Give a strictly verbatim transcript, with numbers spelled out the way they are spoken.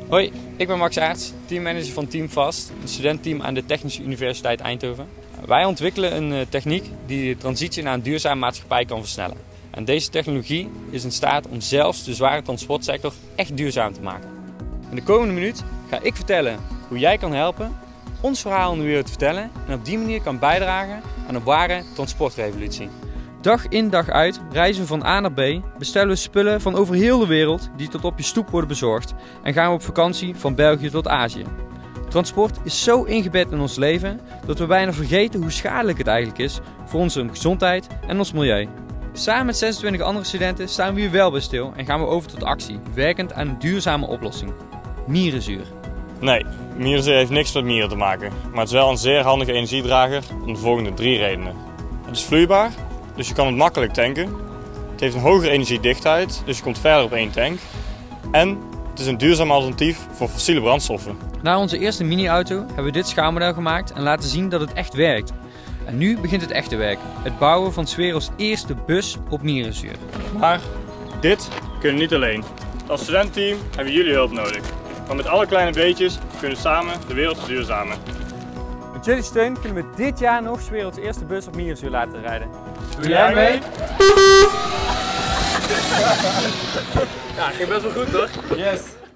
Hoi, ik ben Max Aerts, teammanager van Team Vast, een studententeam aan de Technische Universiteit Eindhoven. Wij ontwikkelen een techniek die de transitie naar een duurzame maatschappij kan versnellen. En deze technologie is in staat om zelfs de zware transportsector echt duurzaam te maken. In de komende minuut ga ik vertellen hoe jij kan helpen ons verhaal in de wereld te vertellen en op die manier kan bijdragen aan een ware transportrevolutie. Dag in dag uit reizen we van A naar B, bestellen we spullen van over heel de wereld die tot op je stoep worden bezorgd en gaan we op vakantie van België tot Azië. Transport is zo ingebed in ons leven dat we bijna vergeten hoe schadelijk het eigenlijk is voor onze gezondheid en ons milieu. Samen met zesentwintig andere studenten staan we hier wel bij stil en gaan we over tot actie, werkend aan een duurzame oplossing. Mierenzuur. Nee, mierenzuur heeft niks met mieren te maken, maar het is wel een zeer handige energiedrager om de volgende drie redenen. Het is vloeibaar, dus je kan het makkelijk tanken. Het heeft een hogere energiedichtheid, dus je komt verder op één tank. En het is een duurzaam alternatief voor fossiele brandstoffen. Na onze eerste mini-auto hebben we dit schaalmodel gemaakt en laten zien dat het echt werkt. En nu begint het echte werk, het bouwen van 's werelds eerste bus op mierenzuur. Maar dit kunnen we niet alleen. Als studententeam hebben jullie hulp nodig. Maar met alle kleine beetjes kunnen we samen de wereld verduurzamen. Met jullie steun kunnen we dit jaar nog 's werelds eerste bus op mierenzuur laten rijden. Doe jij mee? Ja, ging best wel goed, toch? Yes!